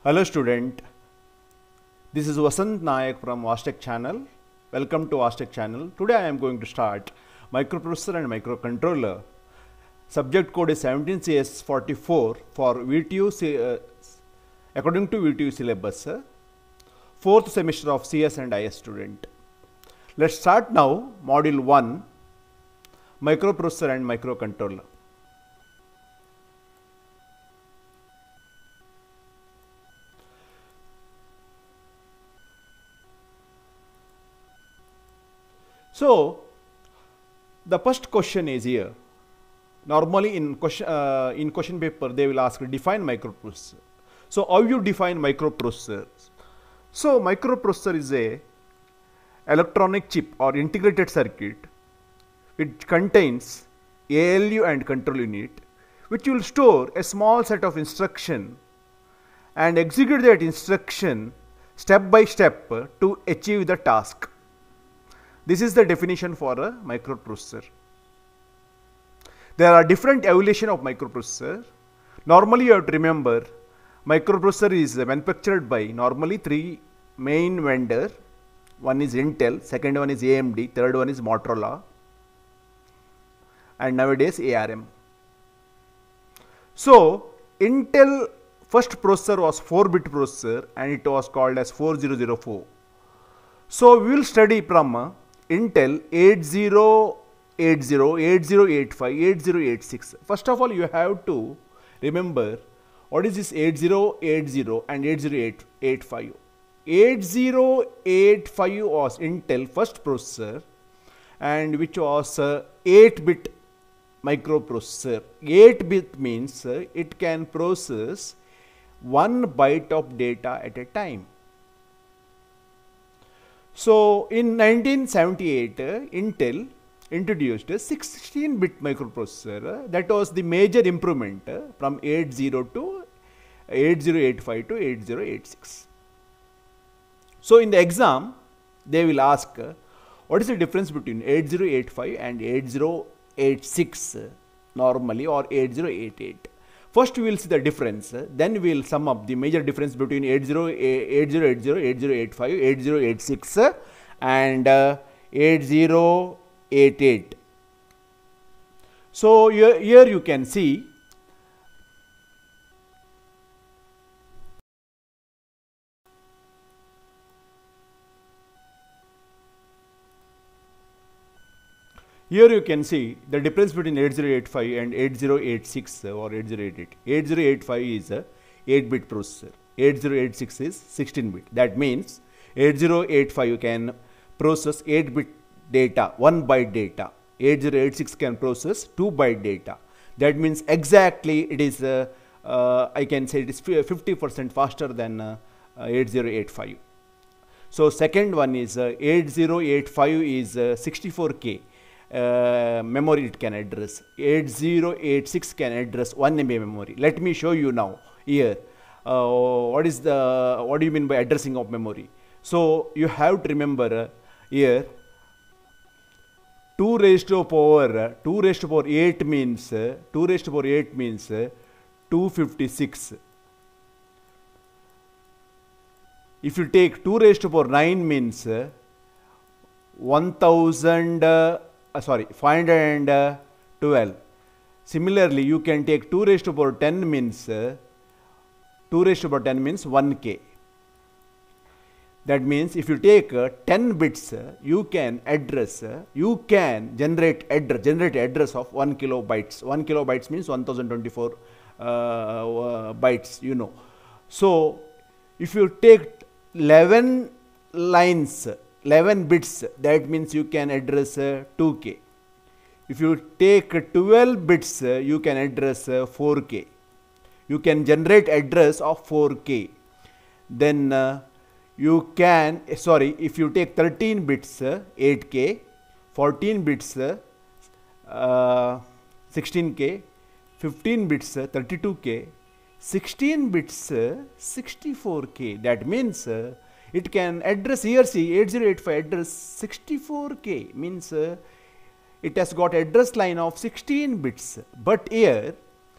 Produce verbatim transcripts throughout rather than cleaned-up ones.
Hello student, this is Vasant Nayak from Vastech channel. Welcome to Vastech channel. Today I am going to start microprocessor and microcontroller. Subject code is seventeen C S forty-four for V T U uh, according to V T U syllabus. Uh, fourth semester of C S and I S student. Let's start now module one, microprocessor and microcontroller. So, the first question is here. Normally in question, uh, in question paper they will ask define microprocessor. So, how you define microprocessor? So, microprocessor is a electronic chip or integrated circuit which contains A L U and control unit, which will store a small set of instruction and execute that instruction step by step to achieve the task. This is the definition for a microprocessor. There are different evolution of microprocessor. Normally you have to remember microprocessor is manufactured by normally three main vendor. One is Intel, second one is A M D, third one is Motorola, and nowadays A R M. So Intel first processor was four bit processor and it was called as four thousand four. So we will study from uh, Intel eighty eighty, eighty eighty-five, eighty eighty-six. First of all, you have to remember what is this eighty eighty and eighty eighty-five. eighty eighty-five was Intel first processor and which was uh, eight bit microprocessor. eight bit means uh, it can process one byte of data at a time. So, in nineteen seventy-eight, uh, Intel introduced a sixteen bit microprocessor. Uh, that was the major improvement uh, from eighty to eighty eighty-five to eighty eighty-six. So, in the exam, they will ask uh, what is the difference between eighty eighty-five and eighty eighty-six uh, normally, or eighty eighty-eight. First we will see the difference, uh, then we will sum up the major difference between eighty eighty, eighty eighty-five, eighty eighty-six uh, and uh, eighty eighty-eight. So, here, here you can see Here you can see the difference between eighty eighty-five and eighty eighty-six or eighty eighty-eight. eighty eighty-five is a eight bit processor, eighty eighty-six is sixteen bit. That means eighty eighty-five you can process eight bit data, one byte data. eighty eighty-six can process two byte data. That means exactly it is, uh, uh, I can say it is fifty percent faster than uh, uh, eighty eighty-five. So, second one is uh, eighty eighty-five is uh, sixty-four K. Uh, memory it can address. eighty eighty-six can address one M B memory. Let me show you now here. Uh, what is the, what do you mean by addressing of memory? So, you have to remember uh, here two raised to power, uh, two raised to power eight means, uh, two raised to power eight means uh, two fifty-six. If you take two raised to power nine means uh, one thousand, uh, Uh, sorry, five hundred twelve. Similarly, you can take two raised to power ten means uh, two raised to power ten means one K. That means if you take uh, ten bits, uh, you can address, uh, you can generate address, generate address of one kilobytes. one kilobytes means one thousand twenty-four uh, uh, bytes, you know. So, if you take eleven lines, eleven bits, that means you can address uh, two K. If you take twelve bits, uh, you can address uh, four K. You can generate address of four K. Then uh, you can, sorry, if you take thirteen bits, uh, eight K, fourteen bits, uh, uh, sixteen K, fifteen bits, uh, thirty-two K, sixteen bits, uh, sixty-four K. That means uh, it can address, here see eighty eighty-five address sixty-four K means uh, it has got address line of sixteen bits, but here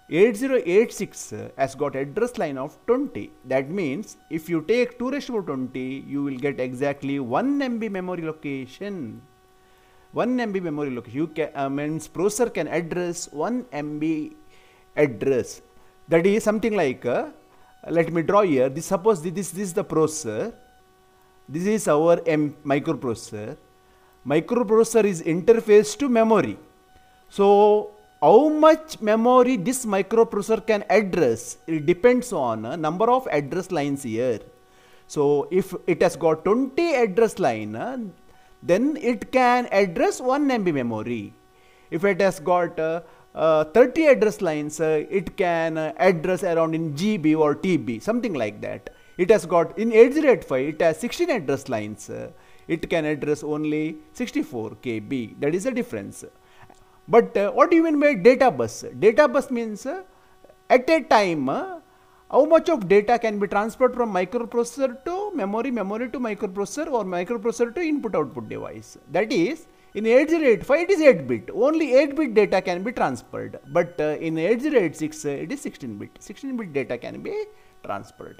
eighty eighty-six has got address line of twenty. That means if you take two raised to twenty, you will get exactly one M B memory location. one M B memory location. You can, uh, means processor can address one M B address. That is something like, uh, let me draw here. This suppose this, this is the processor. This is our M microprocessor. Microprocessor is interface to memory. So how much memory this microprocessor can address, it depends on a number of address lines here. So if it has got twenty address line, uh, then it can address one M B memory. If it has got uh, uh, thirty address lines, uh, it can uh, address around in G B or T B, something like that. It has got in eighty eighty-five, it has sixteen address lines. Uh, it can address only sixty-four K B. That is the difference. But uh, what do you mean by data bus? Data bus means uh, at a time, uh, how much of data can be transferred from microprocessor to memory, memory to microprocessor, or microprocessor to input output device. That is, in eighty eighty-five it is eight bit, only eight bit data can be transferred, but uh, in eighty eighty-six uh, it is sixteen bit, sixteen bit data can be transferred.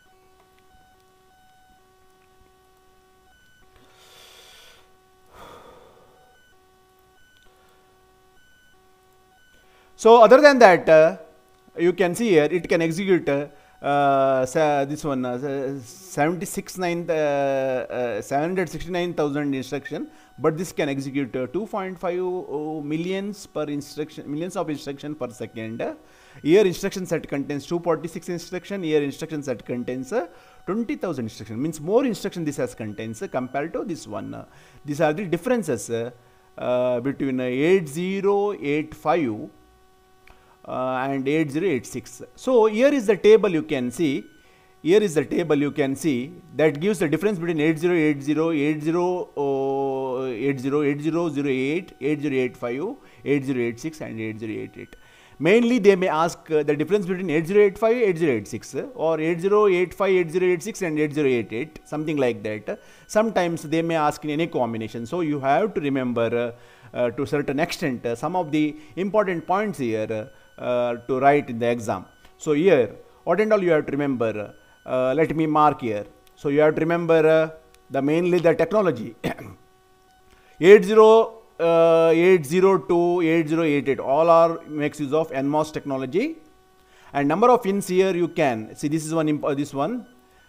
So other than that, uh, you can see here it can execute uh, uh, this one uh, seventy-six nine uh, uh, seven hundred sixty-nine thousand instruction, but this can execute uh, two point five uh, millions per instruction, millions of instruction per second. Uh, here instruction set contains two hundred forty-six instruction. Here instruction set contains uh, twenty thousand instruction. Means more instruction this has contains uh, compared to this one. Uh, these are the differences uh, uh, between uh, eighty eighty-five. Uh, and eighty eighty-six. So here is the table you can see. Here is the table you can see that gives the difference between eighty eighty, eighty eighty, eighty eighty, zero eight, eighty eighty-five, eighty eighty-six and eighty eighty-eight. Mainly they may ask uh, the difference between eighty eighty-five, eighty eighty-six uh, or eighty eighty-five, eighty eighty-six and eighty eighty-eight, something like that. Sometimes they may ask in any combination. So you have to remember uh, uh, to a certain extent uh, some of the important points here uh, Uh, to write in the exam. So here, what and all you have to remember, uh, let me mark here. So you have to remember uh, the mainly the technology. eighty, uh, eighty to eighty eighty-eight, all are makes use of N MOS technology. And number of pins here you can, see this is one, uh, this one.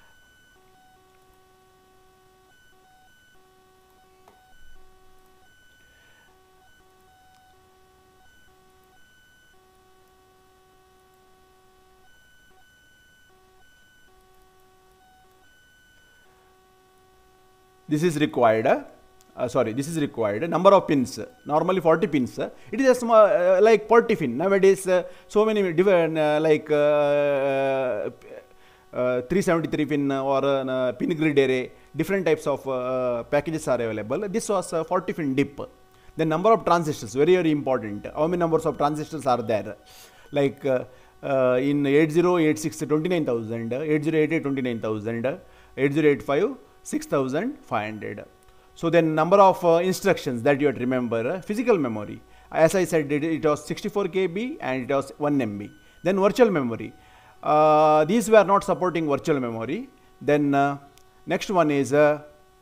This is required, uh, sorry, this is required, number of pins, normally forty pins, it is a small, uh, like forty pin, nowadays uh, so many different, uh, like uh, uh, three seventy-three pin or uh, pin grid array, different types of uh, packages are available. This was a forty pin dip. The number of transistors, very very important, how many numbers of transistors are there, like uh, uh, in eighty eighty-six, twenty-nine thousand, eighty eighty-eight, twenty-nine thousand, eighty eighty-five, six thousand five hundred. So then number of uh, instructions that you have to remember, uh, physical memory, as I said it, it was sixty-four K B and it was one M B. Then virtual memory, uh, these were not supporting virtual memory. Then uh, next one is uh,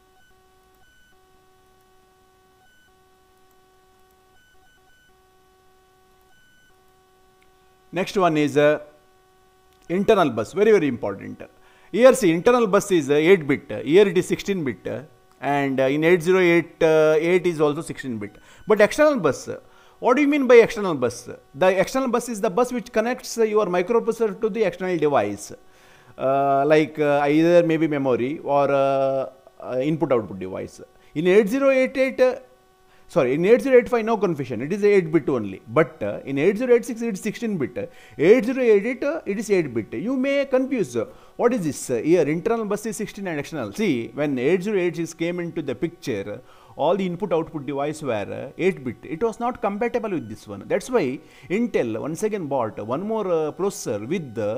next one is uh, internal bus, very very important. Here see internal bus is uh, eight bit, here it is sixteen bit, uh, and uh, in eighty eighty-eight is also sixteen bit. But external bus, uh, what do you mean by external bus? The external bus is the bus which connects uh, your microprocessor to the external device, uh, like uh, either maybe memory or uh, uh, input output device. In eighty eighty-eight, uh, sorry, in eighty eighty-five no confusion, it is eight bit only, but uh, in eighty eighty-six it is sixteen bit, eighty eighty-eight uh, it is eight bit. You may confuse, uh, what is this? Uh, here internal bus is sixteen and external. See, when eighty eighty-six came into the picture, all the input output device were uh, eight bit. It was not compatible with this one. That's why Intel once again bought one more uh, processor with the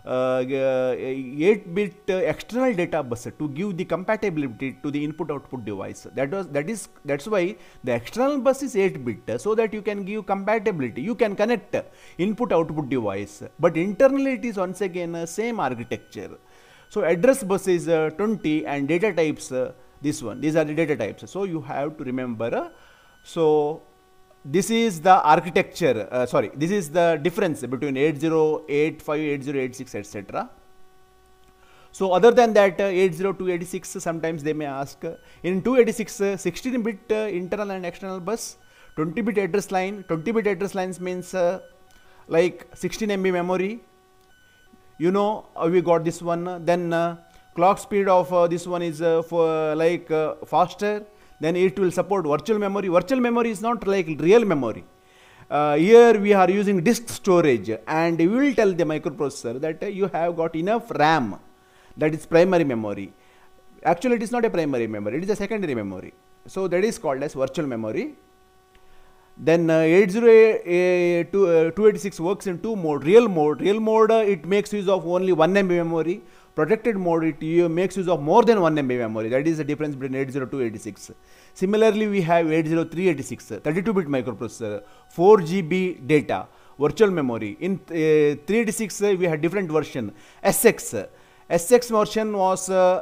uh, eight bit uh, external data bus to give the compatibility to the input output device. That was that is that's why the external bus is eight bit, so that you can give compatibility, you can connect input output device, but internally it is once again uh, same architecture. So address bus is uh, twenty and data types uh, this one, these are the data types, so you have to remember. Uh, so this is the architecture, uh, sorry, this is the difference between eight zero eight five, eight zero eight six, et cetera. So other than that, uh, eight zero two eighty-six, sometimes they may ask, uh, in two eighty-six, uh, sixteen bit uh, internal and external bus, twenty bit address line, twenty bit address lines means uh, like sixteen M B memory. You know, uh, we got this one, uh, then uh, clock speed of uh, this one is uh, for uh, like uh, faster. Then it will support virtual memory. Virtual memory is not like real memory. Uh, here we are using disk storage, and we will tell the microprocessor that uh, you have got enough RAM, that is primary memory. Actually, it is not a primary memory, it is a secondary memory. So that is called as virtual memory. Then uh, eight zero two eighty-six works in two mode. Real mode, real mode uh, it makes use of only one M B memory. Protected mode, it uh, makes use of more than one M B memory. That is the difference between eight zero two eighty-six. Similarly, we have eight zero three eighty-six, thirty-two bit microprocessor, four G B data, virtual memory. In uh, three eighty-six, uh, we had different version. S X, S X version was uh,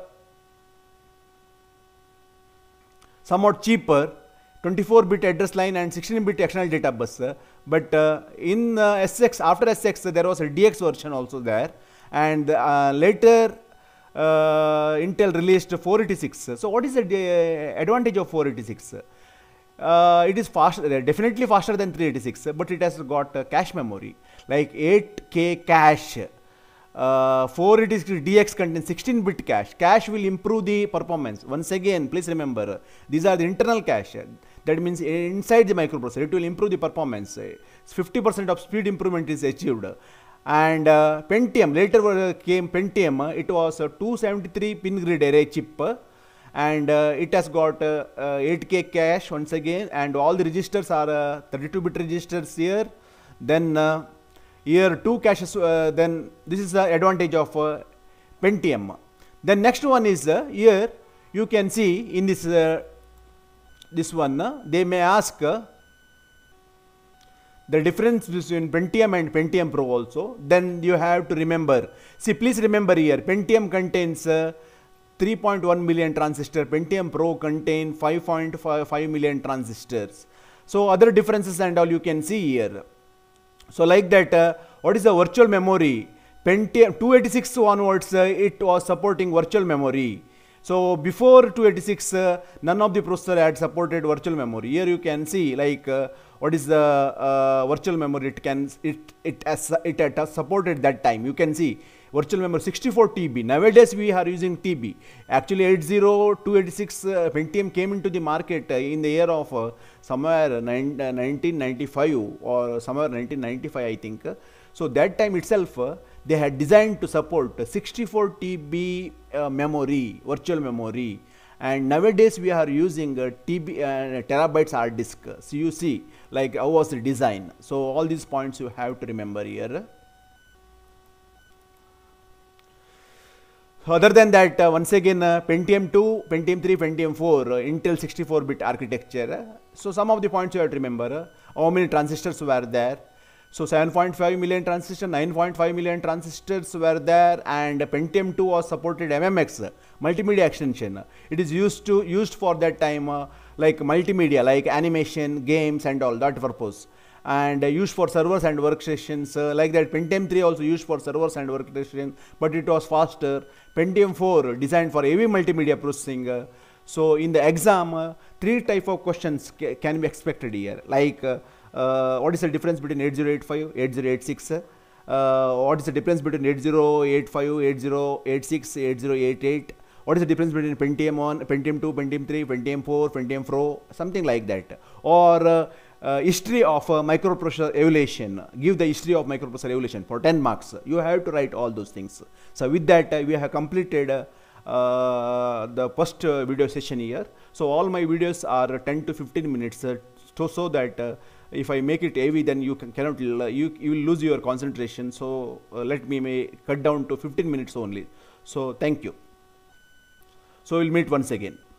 somewhat cheaper, twenty-four bit address line and sixteen bit external data bus. But uh, in uh, S X, after S X, there was a D X version also there. And uh, later uh, Intel released four eighty-six. So what is the uh, advantage of four eighty-six? Uh, it is faster, definitely faster than three eighty-six, but it has got uh, cache memory like eight K cache. Uh, four eighty-six D X contains sixteen bit cache. Cache will improve the performance. Once again, please remember, these are the internal cache. That means inside the microprocessor, it will improve the performance. fifty percent of speed improvement is achieved. And uh, Pentium, later uh, came Pentium, uh, it was a two seventy-three pin grid array chip, uh, and uh, it has got uh, uh, eight K cache once again, and all the registers are uh, thirty-two bit registers here. Then uh, here two caches, uh, then this is the advantage of uh, Pentium. Then next one is uh, here you can see in this uh, this one, uh, they may ask uh, the difference between Pentium and Pentium Pro also. Then you have to remember, see, please remember here, Pentium contains uh, three point one million transistors, Pentium Pro contain five point five million transistors. So other differences and all you can see here. So like that, uh, what is the virtual memory? Pentium two eighty-six onwards, uh, it was supporting virtual memory. So before two eighty-six, uh, none of the processor had supported virtual memory. Here you can see like uh, what is the uh, virtual memory. It can it it has it has supported that time. You can see virtual memory sixty-four T B. Nowadays we are using T B. Actually eight zero two eighty-six uh, Pentium came into the market uh, in the year of uh, somewhere nine, uh, nineteen ninety-five or somewhere nineteen ninety-five, I think. So that time itself uh, they had designed to support sixty-four T B uh, memory, virtual memory, and nowadays we are using uh, T B uh, terabytes hard disk. So you see like how was the design. So all these points you have to remember here. Other than that, uh, once again, uh, Pentium two, Pentium three, Pentium four, uh, Intel sixty-four bit architecture. So some of the points you have to remember. Uh, how many transistors were there? So seven point five million transistors, nine point five million transistors were there, and Pentium two was supported M M X, multimedia extension. It is used to used for that time uh, like multimedia, like animation, games, and all that purpose. And uh, used for servers and workstations, uh, like that. Pentium three also used for servers and workstations, but it was faster. Pentium four designed for heavy multimedia processing. Uh, so in the exam, uh, three type of questions ca can be expected here, like uh, uh, what is the difference between eight zero eight five, eight zero eight six? Uh, what is the difference between eight zero eight five, eight zero eight six, eight zero eight eight? What is the difference between Pentium one, Pentium two, Pentium three, Pentium four, Pentium Pro, something like that? Or uh, uh, history of uh, microprocessor evaluation. Give the history of microprocessor evaluation for ten marks. You have to write all those things. So with that, uh, we have completed uh, uh, the first uh, video session here. So all my videos are ten to fifteen minutes. Uh, so so that uh, if I make it heavy, then you can, cannot l- you you will lose your concentration. So uh, let me may cut down to fifteen minutes only. So thank you. So we'll meet once again.